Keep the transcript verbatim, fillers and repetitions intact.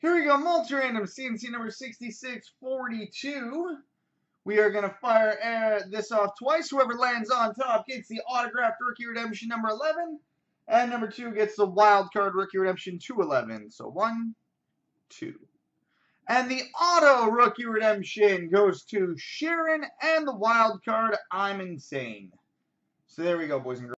Here we go, multi-random C and C number sixty-six forty-two. We are going to fire uh, this off twice. Whoever lands on top gets the autographed rookie redemption number eleven. And number two gets the wild card rookie redemption two eleven. So one, two. And the auto rookie redemption goes to Sharon, and the wild card, I'm Insane. So there we go, boys and girls.